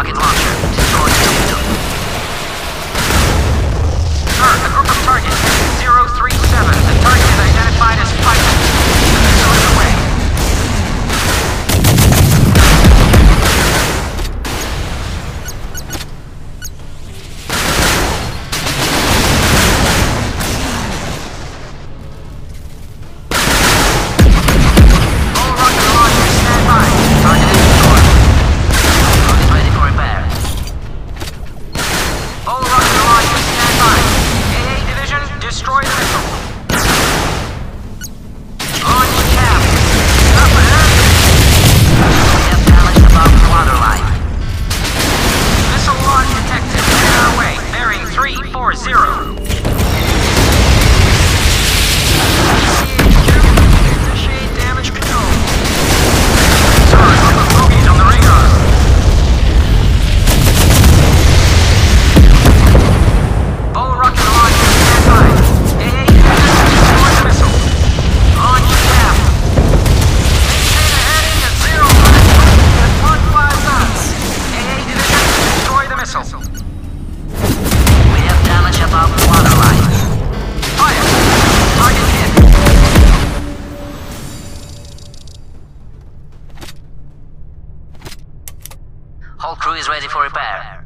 Rocket launcher. Destroy the Sir, a group of targets. 037. The target is identified as Python. The missile is away. All rocket launchers stand by. Target is destroyed. Rocket ready for repair. All rocket launchers stand by. AA Division, destroy the missile. Launch cap. Up ahead. We have damage above the waterline. Missile launch detected. Heading our way. Bearing 340. Initiate damage control. Sir, a group of bogies on the radar. All rocket launchers stand by. AA destroy the missile. Launch cap. Maintain a heading at 0 at 15 knots. AA division, destroy the missile. We have damage above the waterline. Fire. Target hit. Whole crew is ready for repair.